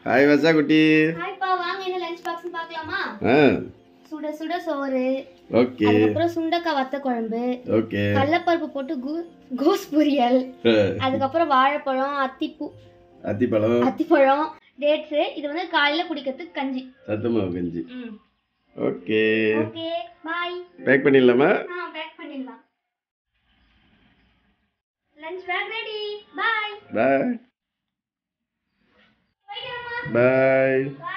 Hi வசா குட்டி. Hi பா, வாங்க என்ன லஞ்ச் பாக்ஸ் பார்க்கலாமா? சுட சுட சோறு. ஓகே. அதுக்கப்புறம் சுண்டக்காய் வத்த குழம்பு. ஓகே. கடலைப்பருப்பு போட்டு கோஸ் பொரியல். அதுக்கப்புறம் வாழைப்பழம், அத்திப்பழம், டேட்ஸ். இது வந்து காலையில குடிக்கிறதுக்கு கஞ்சி. சத்துமாவு கஞ்சி. ஓகே. Okay bye. பேக் பண்ணிடலாமா? பேக் பண்ணிடலாம். Lunch pack ready. Bye. Bye. By.